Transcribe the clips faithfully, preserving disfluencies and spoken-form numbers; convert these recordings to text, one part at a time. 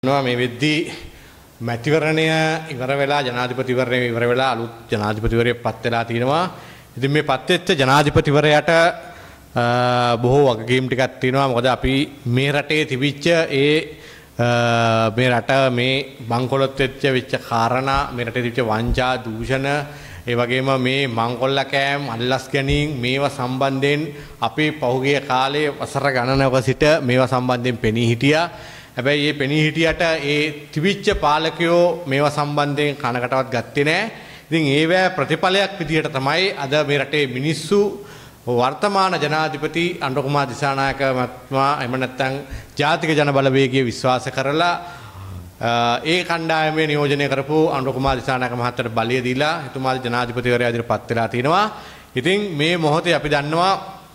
මේ වෙද්දී මැතිවරණය ඉවර වෙලා ජනාධිපතිවරණය ඉවර වෙලා අලුත් ජනාධිපතිවරයෙක් පත් වෙලා තිනවා. ඉතින් මේ පත් වෙච්ච ජනාධිපතිවරයාට බොහෝ වගකීම් ටිකක් තියෙනවා. මොකද අපි මේ රටේ තිබිච්ච ඒ මේ රට මේ බංකොලොත් වෙච්ච වෙච්ච කාරණා, මේ රටේ තිබිච්ච වංචා, දූෂණ, ඒ වගේම මේ මංකොල්ල කෑම්, අල්ලස් ගැනීම් මේවා සම්බන්ධයෙන් අපි පහුගිය කාලේ වසර ගණනක සිට මේවා සම්බන්ධයෙන් පෙනී හිටියා. හැබැයි මේ පෙනී හිටියට ඒ තිබිච්ච පාලකයෝ මේවා සම්බන්ධයෙන් කනකටවත් ගත්තේ නැහැ. ඉතින් ඒවැ ප්‍රතිඵලයක් විදිහට තමයි අද මේ රටේ මිනිස්සු වර්තමාන ජනාධිපති අනුර කුමාර දිසානායක මහත්මයා එහෙම නැත්නම් ජාතික ජන බලවේගය විශ්වාස කරලා ඒ කණ්ඩායමේ නියෝජනය කරපු අනුර කුමාර දිසානායක මහත්තයාට බලය දීලා එතුමාගේ ජනාධිපතිවරයා විදිහට පත් වෙලා තිනවා. ඉතින් මේ මොහොතේ අපි දන්නවා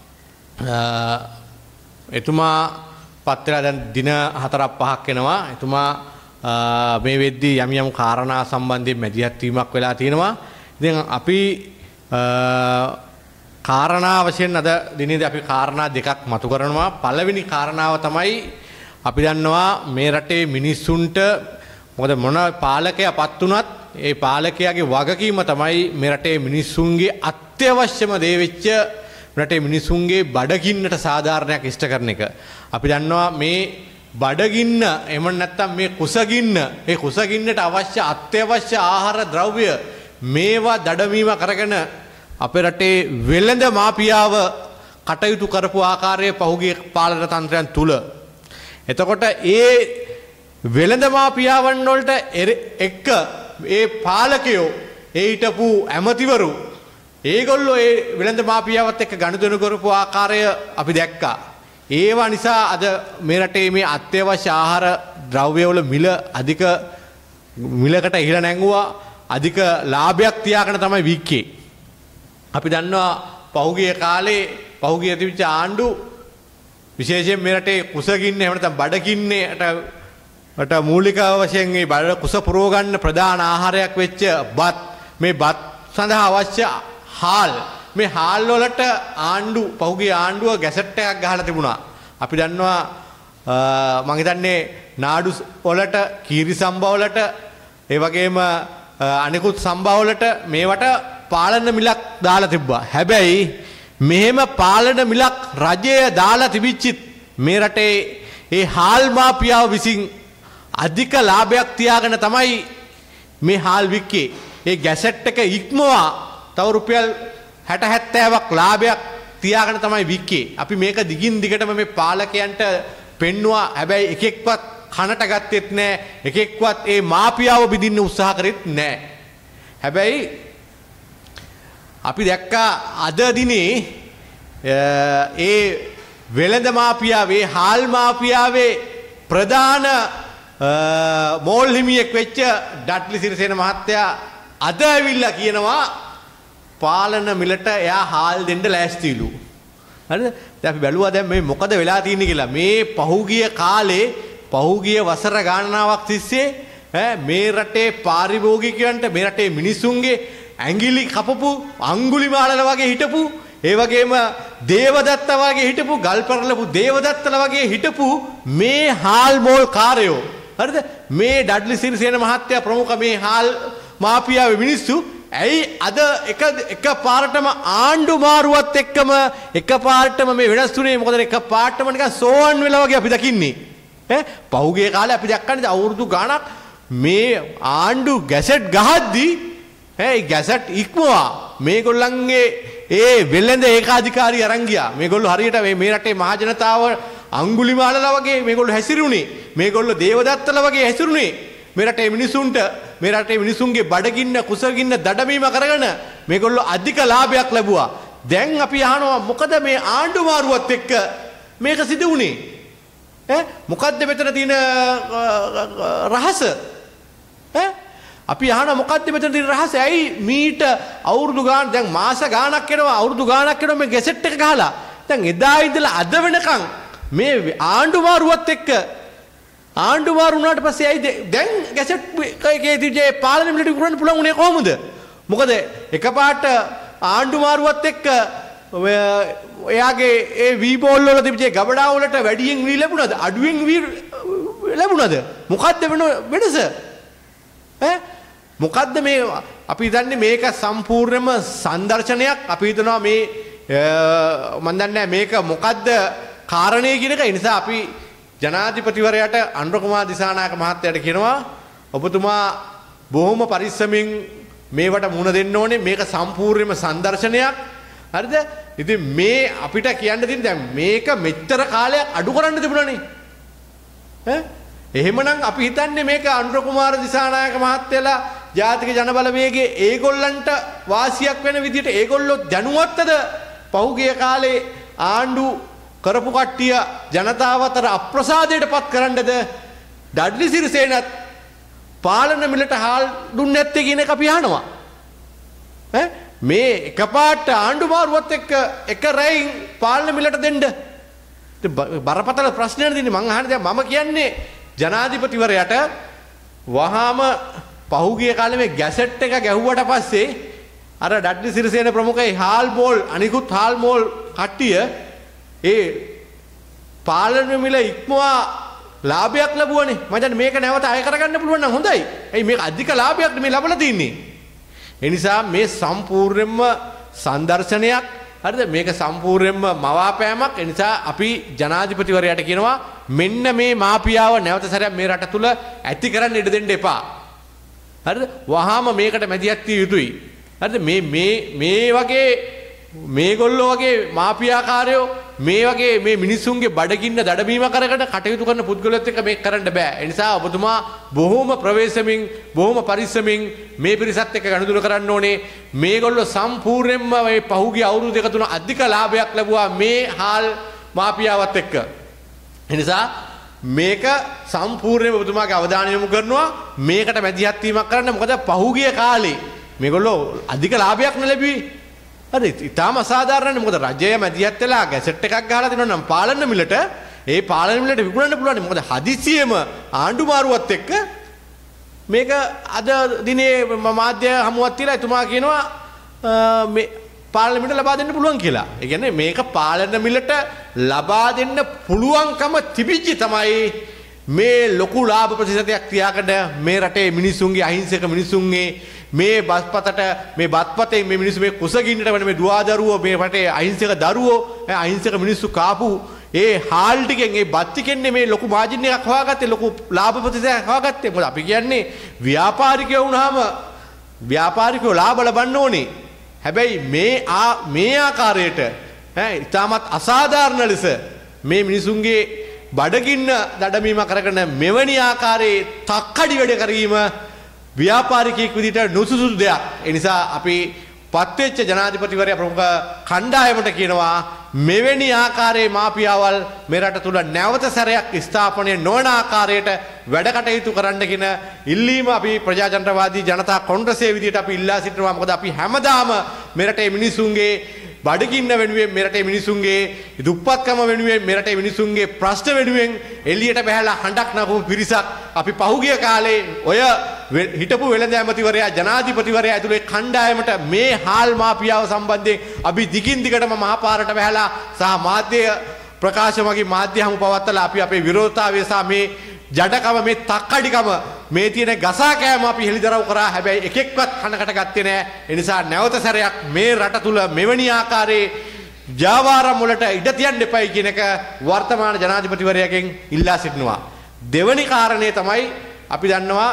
එතුමා පත් වෙලා දැන් දින හතරක් පහක් වෙනවා. එතුමා මේ වෙද්දී යම් යම් කාරණා සම්බන්ධයෙන් මැදිහත් වීමක් වෙලා තියෙනවා. ඉතින් අපි කාරණා වශයෙන් අද දිනේදී අපි කාරණා දෙකක් මතු කරනවා. පළවෙනි කාරණාව තමයි අපි දන්නවා මේ රටේ මිනිස්සුන්ට මොකද මොන පාලකයාපත් වුණත් ඒ පාලකයාගේ වගකීම තමයි මේ රටේ මිනිස්සුන්ගේ අත්‍යවශ්‍යම දේ වෙච්ච රටේ මිනිසුන්ගේ බඩගින්නට සාධාරණයක් ඉෂ්ට කරන එක. අපි දන්නවා මේ බඩගින්න එහෙම නැත්නම් මේ කුසගින්න, ඒ කුසගින්නට අවශ්‍ය අත්‍යවශ්‍ය ආහාර ද්‍රව්‍ය මේවා දඩමීම කරගෙන අපේ රටේ වෙළඳ මාපියාව කටයුතු කරපු ආකාරයේ පහුගිය පාලන තන්ත්‍රයන් තුල. එතකොට ඒ වෙළඳ මාපියාවන් වලට එක්ක ඒ පාලකයෝ ඒ හිටපු ඇමතිවරු ඒගොල්ලෝ ඒ වෙළඳ මාපියාවත් එක්ක ගනුදෙනු කරපු ආකාරය අපි දැක්කා. ඒවා නිසා අද මේ රටේ මේ අත්‍යවශ්‍ය ආහාර ද්‍රව්‍යවල මිල අධික මිලකට ඉහළ නැංගුවා. අධික ලාභයක් තියාගෙන තමයි වික්කේ. අපි දන්නවා පහුගිය කාලේ පහුගිය තිබිච්ච ආණ්ඩු විශේෂයෙන් මේ රටේ කුසගින්න එහෙම නැත්නම් බඩගින්නේට මූලික වශයෙන් මේ බඩ කුස පුරව ගන්න ප්‍රධාන ආහාරයක් වෙච්ච බත්, මේ බත් සඳහා අවශ්‍ය හාල්, මේ හාල් වලට ආණ්ඩු පහුගිය ආණ්ඩුව ගැසට් එකක් ගහලා තිබුණා. අපි දන්නවා මම හිතන්නේ නාඩු වලට, කීරි සම්බා වලට, ඒ වගේම අනිකුත් සම්බා වලට මේවට පාලන මිලක් දාලා තිබ්බා. හැබැයි මෙහෙම පාලන මිලක් රජය දාලා තිබිච්චිත් මේ රටේ ඒ හාල් මාපියාව විසින් අධික ලාභයක් තියාගෙන තමයි මේ හාල් වික්කේ. ඒ ගැසට් එක ඉක්මවා තව රුපියල් හැට හැත්තෑවක් ලාභයක් තියාගෙන තමයි වික්කේ. අපි මේක දිගින් දිගටම මේ පාලකයන්ට පෙන්නවා. හැබැයි එකෙක්වත් කනට ගත්තෙත් නැහැ. එකෙක්වත් ඒ මාපියාව බිඳින්න උත්සාහ කරෙත් නැහැ. හැබැයි අපි දැක්කා අද දිනේ ඒ වෙළඳ මාපියාවේ, හාල් මාපියාවේ ප්‍රධාන මෝල් හිමියෙක් වෙච්ච ඩඩ්ලි සිරිසේන මහත්තයා අද ඇවිල්ලා කියනවා පාලන මිලට එයා හාල් දෙන්න ලෑස්තිලු. හරිද? දැන් අපි බැලුවා දැන් මේ මොකද වෙලා තියෙන්නේ කියලා. මේ පහුගිය කාලේ පහුගිය වසර ගණනාවක් තිස්සේ ඈ මේ රටේ පාරිභෝගිකයන්ට, මේ රටේ මිනිසුන්ගේ ඇඟිලි කපපු අඟුලිමාලල වගේ හිටපු, ඒ වගේම දේවදත්ත වගේ හිටපු, ගල් පෙරලපු දේවදත්තල වගේ හිටපු මේ හාල් මෝල් කාරයෝ, හරිද? මේ ඩඩ්ලි සිරිසේන මහත්තයා ප්‍රමුඛ මේ හාල් මාපියාවේ මිනිස්සු ඇයි අද එක එක පාරටම ආණ්ඩු මාරුවත් එක්කම එක පාරටම මේ වෙනස් තුනේ? මොකද එක පාරටම නිකන් සෝවන් වෙලා වගේ අපි දකින්නේ. ඈ පහුගිය කාලේ අපි දැක්කනේ අවුරුදු ගාණක් මේ ආණ්ඩු ගැසට් ගහද්දී ඒ ගැසට් ඉක්මවා මේගොල්ලන්ගේ ඒ වෙළඳ ඒකාධිකාරී අරන් ගියා. මේගොල්ලෝ හරියට මේ මේ රටේ මහ ජනතාව අඟුලිමාලලා වගේ මේගොල්ලෝ හැසිරුණේ. මේගොල්ලෝ දේවදත්තලා වගේ හැසිරුණේ. මේ රටේ මිනිසුන්ට, මේ රටේ මිනිසුන්ගේ බඩගින්න, කුසගින්න දඩමීම කරගෙන මේගොල්ලෝ අධික ලාභයක් ලැබුවා. දැන් අපි අහනවා මොකද මේ ආණ්ඩු මාරුවත් එක්ක මේක සිදු වුණේ? ඈ මොකද්ද මෙතන තියෙන රහස? ඈ අපි අහනවා මොකද්ද මෙතන තියෙන රහස? ඇයි මීට අවුරුදු ගාන දැන් මාස ගාණක් වෙනවා, අවුරුදු ගාණක් වෙනවා මේ ගැසට් එක ගහලා. දැන් එදා ඉඳලා අද වෙනකන් මේ ආණ්ඩු මාරුවත් එක්ක ආණ්ඩු මාරු වුණාට පස්සේ ඇයි දැන් ගැසට් එකේ තිබ්ජේ පාලන මිලට විකුණන්න පුළුවන් උනේ කොහොමද? මොකද එකපාරට ආණ්ඩු මාරුවත් එක්ක එයාගේ ඒ වී බෝල් වල තිබිච්ච ගබඩාව වලට වැඩියෙන් වී ලැබුණාද? අඩුවෙන් වී ලැබුණාද? මොකද්ද වෙන වෙනස? ඈ මොකද්ද මේ අපි හිතන්නේ මේක සම්පූර්ණයෙන්ම සංදර්ශනයක්. අපි හිතනවා මේ මම දන්නේ මේක මොකද්ද කාරණේ කියන එක. ඒ නිසා අපි ජනාධිපතිවරයාට අනුර කුමාර දිසානායක මහත්තයාට කියනවා ඔබතුමා බොහොම පරිස්සමින් මේවට මුණ දෙන්න ඕනේ. මේක සම්පූර්ණයෙන්ම සංදර්ශනයක්. හරිද? ඉතින් මේ අපිට කියන්න තියෙන දැන් මේක මෙච්චර කාලයක් අඩු කරන්න තිබුණානේ. ඈ එහෙමනම් අපි හිතන්නේ මේක අනුර කුමාර දිසානායක මහත්තයලා ජාතික ජනබලවේගයේ ඒගොල්ලන්ට වාසියක් වෙන විදිහට ඒගොල්ලෝ දැනුවත්ද පහුගිය කාලේ ආණ්ඩු කරපු කට්ටිය ජනතාව අතර අප්‍රසාදයට පත් කරන්නද ඩඩ්ලි සිරිසේනත් පාලන මිලට හාල් දුන්නේ නැත්තේ කියන එක අපි අහනවා. ඈ මේ එකපාරට ආණ්ඩු මාරුවත් එක්ක එක රැයින් පාලන මිලට දෙන්න. බරපතල ප්‍රශ්නයක් තියෙන්නේ. මං අහන්නේ දැන් මම කියන්නේ ජනාධිපතිවරයාට වහාම පහුගිය කාලේ මේ ගැසට් එක ගැහුවට පස්සේ අර ඩඩ්ලි සිරිසේන ප්‍රමුඛයි හාල් මෝල් අනිකුත් හාල් මෝල් කට්ටිය ඒ පාලන මිල ඉක්මවා ලාභයක් ලැබුවනේ. මම දැන් මේක නැවත අය කරගන්න පුළුවන් නම් හොඳයි. එයි මේක අධික ලාභයක් මේ ලැබලා තින්නේ. ඒ නිසා මේ සම්පූර්ණයෙන්ම සංදර්ශනයක්. හරිද? මේක සම්පූර්ණයෙන්ම මවාපෑමක්. ඒ නිසා අපි ජනාධිපතිවරයාට කියනවා මෙන්න මේ මාපියාව නැවත සැරයක් මේ රට තුල ඇති කරන්න ඉඩ දෙන්න එපා. හරිද? වහාම මේකට මැදිහත් විය යුතුයි. හරිද? මේ මේ මේ වගේ මේගොල්ලෝ වගේ මාපියාකාරයෝ මේ වගේ මේ මිනිස්සුන්ගේ බඩගින්න දඩමීම කරකට කටයුතු කරන පුද්ගලයොත් එක්ක මේක කරන්න බෑ. ඒ නිසා ඔබතුමා බොහොම ප්‍රවේශමින් බොහොම පරිස්සමින් මේ පිරිසත් එක්ක ගනුදෙනු කරන්න ඕනේ. මේගොල්ලෝ සම්පූර්ණයෙන්ම මේ පහුගිය අවුරුදු දෙක තුන අධික ලාභයක් ලැබුවා මේ හාල් මාපියාවත් එක්ක. ඒ නිසා මේක සම්පූර්ණයෙන්ම ඔබතුමාගේ අවධානය යොමු කරනවා මේකට මැදිහත් වීමක් කරන්න. මොකද පහුගිය කාලේ මේගොල්ලෝ අධික ලාභයක් නෙලැබුවේ. හරි ඉතාම අසාධාරණයි. මොකද රජය මැදිහත් වෙලා ගැසට් එකක් ගහලා දෙනවා නම් පාලන මිලට ඒ පාලන මිලට විකුණන්න පුළුවන්. මොකද හදිසියෙම ආණ්ඩු මාරුවත් එක්ක මේක අද දිනේ මාධ්‍ය හමුවක් තියලා එතුමා කියනවා මේ පාලන මිලට ලබා දෙන්න පුළුවන් කියලා. ඒ කියන්නේ මේක පාලන මිලට ලබා දෙන්න පුළුවන්කම තිබිච්ච තමයි මේ ලොකු ලාභ ප්‍රතිශතයක් තියාගෙන මේ රටේ මිනිසුන්ගේ අහිංසක මිනිසුන්ගේ මේ බස්පතට මේ බත්පතේ මේ මිනිස්සු මේ කුසගින්නට වෙන මේ දුවදරුවෝ මේ රටේ අහිංසක දරුවෝ අහිංසක මිනිස්සු කාපු ඒ හාල් ටිකෙන් ඒ බත් ටිකෙන්නේ මේ ලොකු මාජින් එකක් හොයාගත්තේ ලොකු ලාභ ප්‍රතිශතයක් හොයාගත්තේ. මොකද අපි කියන්නේ ව්‍යාපාරිකයෝ වුණාම ව්‍යාපාරිකයෝ ලාභ ලබන්න ඕනේ. හැබැයි මේ ආ මේ ආකාරයට ඈ ඉතාමත් අසාධාරණ ලෙස මේ මිනිසුන්ගේ බඩගින්න දඩමීම කරගෙන මෙවැනි ආකාරයේ තක්කඩි වැඩ කිරීම ව්‍යාපාරිකයෙක් විදිහට නුසුසුදු දෙයක්. ඒ නිසා අපි පත්වෙච්ච ජනාධිපතිවරයා ප්‍රමුඛ කණ්ඩායමට කියනවා මෙවැනි ආකාරයේ මාපියාවල් මේ රට තුල නැවත සැරයක් ස්ථාපනය නොවන ආකාරයට වැඩ කටයුතු කරන්න කියන ඉල්ලීම අපි ප්‍රජාතන්ත්‍රවාදී ජනතා කොංග්‍රසයේ විදිහට අපි ඉල්ලා සිටිනවා. මොකද අපි හැමදාම මේ රටේ මිනිසුන්ගේ බඩගින්න වෙනුවෙන් මේ රටේ මිනිසුන්ගේ දුප්පත්කම වෙනුවෙන් මේ රටේ මිනිසුන්ගේ ප්‍රශ්න වෙනුවෙන් එළියට බහැලා හඬක් නගපු පිරිසක් අපි පහුගිය කාලේ ඔය හිටපු වෙළඳ ඇමතිවරයා ජනාධිපතිවරයා ඇතුළේ කණ්ඩායමට මේ හාල් මාපියාව සම්බන්ධයෙන් අපි දිගින් දිගටම මහපාරට බහැලා සහ මාධ්‍ය ප්‍රකාශ වගේ මාධ්‍ය හමු පවත්වලා අපි අපේ විරෝධතාවය සහ මේ ජඩකම මේ තක්කඩිකම මේ තියෙන ගසා කෑම අපි හෙළිදරව් කරා. හැබැයි එකෙක්වත් කනකට ගත්තේ නැහැ. ඒ නිසා නැවත සැරයක් මේ රට තුල මෙවැනි ආකාරයේ ජාවාරම් වලට ඉඩ තියන්න එපයි කියන එක වර්තමාන ජනාධිපතිවරයාගෙන් ඉල්ලා සිටිනවා. දෙවැනි කාරණේ තමයි අපි දන්නවා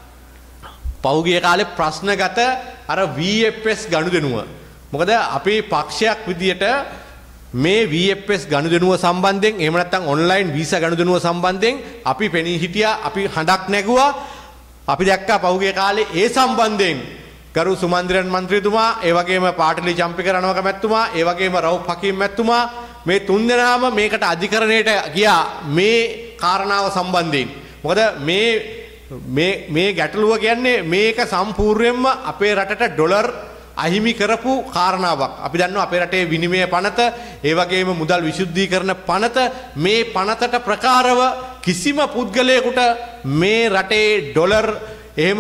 පහුගිය කාලේ ප්‍රශ්නගත අර වී එෆ් එස් ගනුදෙනුව. මොකද අපේ පක්ෂයක් විදියට මේ වී එෆ් එස් ගනුදෙනුව සම්බන්ධයෙන් එහෙම නැත්නම් ඔන්ලයින් වීසා ගනුදෙනුව සම්බන්ධයෙන් අපි පෙනී හිටියා. අපි හඬක් නැගුවා. අපි දැක්කා පහුගිය කාලේ ඒ සම්බන්ධයෙන් ගරු සුමන්දිරන් මන්ත්‍රීතුමා, ඒ වගේම පාටලි චම්පික රණවක මැතිතුමා, ඒ වගේම රවුෆ් හකීම් මැතිතුමා මේ තුන් දෙනාම මේකට අධිකරණයට ගියා මේ කාරණාව සම්බන්ධයෙන්. මොකද මේ මේ මේ ගැටලුව කියන්නේ මේක සම්පූර්ණයෙන්ම අපේ රටට ඩොලර් අහිමි කරපු කාරණාවක්. අපි දන්නවා අපේ රටේ විනිමය පනත, ඒ වගේම මුදල් විශුද්ධීකරණ පනත, මේ පනතට ප්‍රකාරව කිසිම පුද්ගලයෙකුට මේ රටේ ඩොලර් එහෙම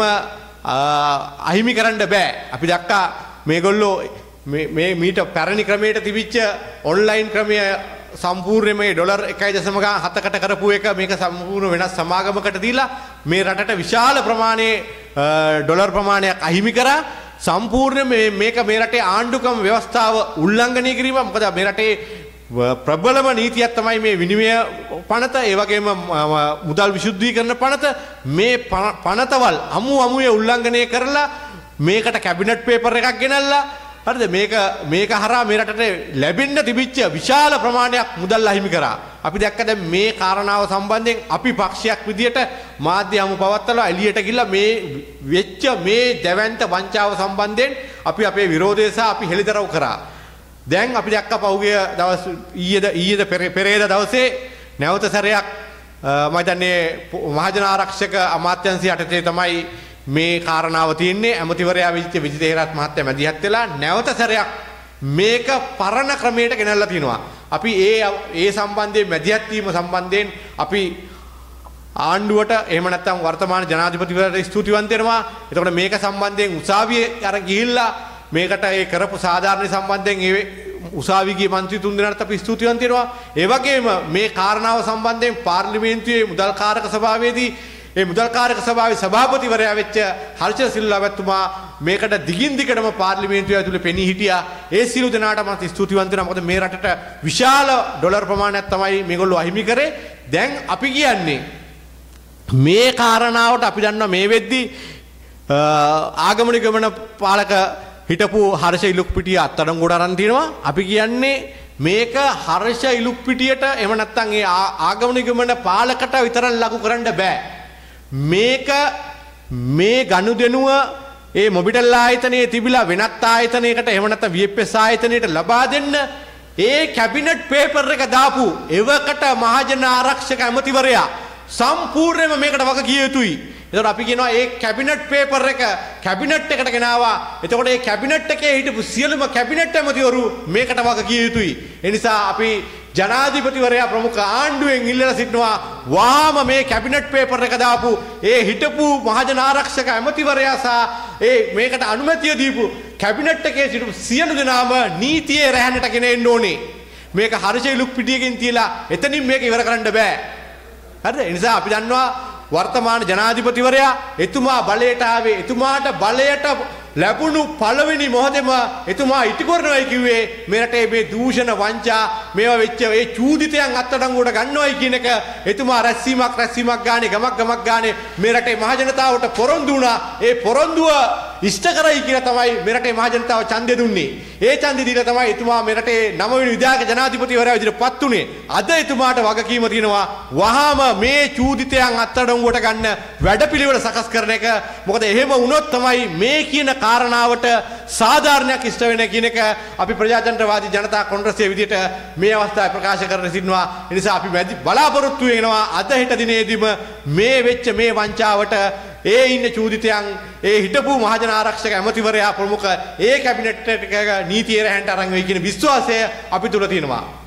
අහිමි කරන්න බෑ. අපි දැක්කා මේගොල්ලෝ මේ මේ මීට පැරණි ක්‍රමයට තිබිච්ච ඔන්ලයින් ක්‍රමය සම්පූර්ණයෙන්ම මේ ඩොලර් එකයි දශම හතකට කරපු එක මේක සම්පූර්ණ වෙනස් සමාගමකට දීලා මේ රටට විශාල ප්‍රමාණයේ ඩොලර් ප්‍රමාණයක් අහිමි කරා. සම්පූර්ණ මේක මේ රටේ ආණ්ඩුක්‍රම ව්‍යවස්ථාව උල්ලංඝනය කිරීම. මොකද මේ රටේ ප්‍රබලම නීතියක් තමයි මේ විනිමය පනත, ඒ වගේම මුදල් විශුද්ධීකරණ පනත. මේ පනතවල් අමු අමුයේ උල්ලංඝනය කරලා මේකට කැබිනට් පේපර් එකක් ගෙනල්ලා හරිද මේක මේක හරහා මේ රටට ලැබෙන්න තිබිච්ච විශාල ප්‍රමාණයක් මුදල් අහිමි කරා. අපි දැක්ක දැන් මේ කාරණාව සම්බන්ධයෙන් අපි පක්ෂයක් විදියට මාධ්‍ය හමු පවත්වලා එළියට ගිහිල්ලා මේ වෙච්ච මේ දැවැන්ත වංචාව සම්බන්ධයෙන් අපි අපේ විරෝධය සහ අපි හෙළිදරව් කරා. දැන් අපි දැක්ක පහුගිය දවස් ඊයේද ඊයේද පෙරේද දවසේ නැවත සැරයක් මම හිතන්නේ මහජන ආරක්ෂක අමාත්‍යාංශය යටතේ තමයි මේ කාරණාව තියෙන්නේ. ඇමතිවරයා විජිත විජිතේරත් මහත්තයා මැදිහත් වෙලා නැවත සැරයක් මේක පරණ ක්‍රමයට ගෙනල්ලා තිනවා. අපි ඒ ඒ සම්බන්ධයෙන් මැදිහත් වීම සම්බන්ධයෙන් අපි ආණ්ඩුවට එහෙම නැත්නම් වර්තමාන ජනාධිපතිවරයාට ස්තුතිවන්ත වෙනවා. එතකොට මේක සම්බන්ධයෙන් උසාවියේ අර ගිහිල්ලා මේකට ඒ කරපු සාධාරණ සම්බන්ධයෙන් ඒ උසාවි ගිය മന്ത്രി තුන්දෙනාට අපි ස්තුතිවන්ත වෙනවා. ඒ වගේම මේ කාරණාව සම්බන්ධයෙන් පාර්ලිමේන්තුවේ මුදල් කාරක සභාවේදී ඒ මුදල් කාරක සභාවේ සභාපතිවරයා වෙච්ච හර්ෂ සිල්වා මැතිතුමා මේකට දිගින් දිගටම පාර්ලිමේන්තුව ඇතුලේ පෙනී හිටියා. ඒ සියලු දෙනාට මම ස්තුතිවන්ත වෙනවා. මොකද මේ රටට විශාල ඩොලර් ප්‍රමාණයක් තමයි මේගොල්ලෝ අහිමි කරේ. දැන් අපි කියන්නේ මේ කාරණාවට අපි දන්නවා මේ වෙද්දි ආගමනික ගමන පාලක හිටපු හර්ෂ ඉලුක්පිටිය අත්අඩංගුවට අරන් තිනවා. අපි කියන්නේ මේක හර්ෂ ඉලුක්පිටියට එහෙම නැත්නම් ඒ ආගමනික ගමන පාලකට විතරක් ලඝු කරන්න බෑ. මේක මේ ගනුදෙනුව ඒ මොබිටෙල් ආයතනයේ තිබිලා වෙනත් ආයතනයකට එහෙම නැත්නම් වී එෆ් එස් ආයතනයට ලබා දෙන්න ඒ කැබිනට් පේපර් එක දාපු එවකට මහජන ආරක්ෂක ඇමතිවරයා සම්පූර්ණයෙන්ම මේකට වග කිය යුතුයි. එතකොට අපි කියනවා ඒ කැබිනට් පේපර් එක කැබිනට් එකට ගෙනාවා. එතකොට ඒ කැබිනට් එකේ හිටපු සියලුම කැබිනට් ඇමතිවරු මේකට වග කිය යුතුයි. ඒ නිසා අපි ජනාධිපතිවරයා ප්‍රමුඛ ආණ්ඩුවෙන් ඉල්ලලා සිටිනවා වාම මේ කැබිනට් පේපර් එක දාපු ඒ හිටපු මහජන ආරක්ෂක ඇමතිවරයා සහ ඒ මේකට අනුමැතිය දීපු කැබිනට් එකේ සිටපු සියලු දෙනාම නීතියේ රැහැනට ගෙන එන්න ඕනේ. මේක හර්ෂ ඉලුක්පිටියකින් තියලා එතනින් මේක ඉවර කරන්න බෑ. හරිද? ඒ නිසා අපි දන්නවා වර්තමාන ජනාධිපතිවරයා එතුමා බලයට ආවේ එතුමාට බලයට ලැබුණු පළවෙනි මොහොතේම එතුමා ඉටු කරනවායි කිව්වේ මේ රටේ මේ දූෂණ වංචා මේවා වෙච්ච ඒ චූදිතයන් අත්අඩංගුවට ගන්නවයි කියන එක එතුමා රැස්වීමක් රැස්වීමක් ගානේ ගමක් ගමක් ගානේ මේ රටේ මහ ජනතාවට පොරොන්දු වුණා. ඒ පොරොන්දුව ඉෂ්ට කරයි කියලා තමයි මේ රටේ මහ ජනතාව ඡන්දය දුන්නේ. ඒ ඡන්දය දීලා තමයි එතුමා මේ රටේ නවවෙනි විධායක ජනාධිපතිවරයා විදිහට පත් උනේ. අද එතුමාට වගකීම තියෙනවා වහාම මේ චූදිතයන් අත්අඩංගුවට ගන්න වැඩපිළිවෙල සකස් කරන එක. මොකද එහෙම වුණොත් තමයි මේ කියන කාරණාවට සාධාරණයක් ඉෂ්ට වෙන කියන එක අපි ප්‍රජාතන්ත්‍රවාදී ජනතා කොංග්‍රසයේ විදිහට මේ අවස්ථාවේ ප්‍රකාශ කරන්න සිටිනවා. ඒ නිසා අපි බලාපොරොත්තු වෙනවා අද හෙට දිනේදීම මේ වෙච්ච මේ වංචාවට ඒ ඉන්න චූදිතයන් ඒ හිටපු මහජන ආරක්ෂක ඇමතිවරයා ප්‍රමුඛ ඒ කැබිනට් එක නීතියේ රැහැන්ට අරන් වෙයි කියන විශ්වාසය අපි තුල තියෙනවා.